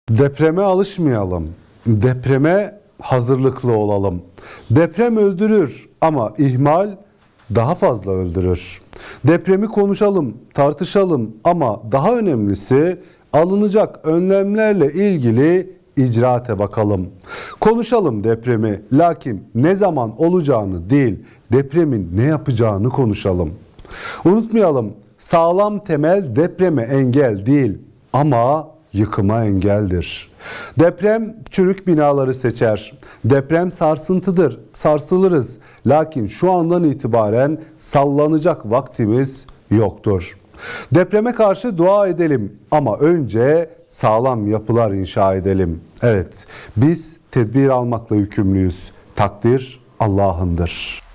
Depreme alışmayalım. Depreme hazırlıklı olalım. Deprem öldürür ama ihmal daha fazla öldürür. Depremi konuşalım, tartışalım ama daha önemlisi alınacak önlemlerle ilgili icraate bakalım. Konuşalım depremi, lakin ne zaman olacağını değil, depremin ne yapacağını konuşalım. Unutmayalım, sağlam temel depreme engel değil ama yıkıma engeldir. Deprem çürük binaları seçer. Deprem sarsıntıdır, sarsılırız. Lakin şu andan itibaren sallanacak vaktimiz yoktur. Depreme karşı dua edelim ama önce sağlam yapılar inşa edelim. Evet, biz tedbir almakla yükümlüyüz. Takdir Allah'ındır.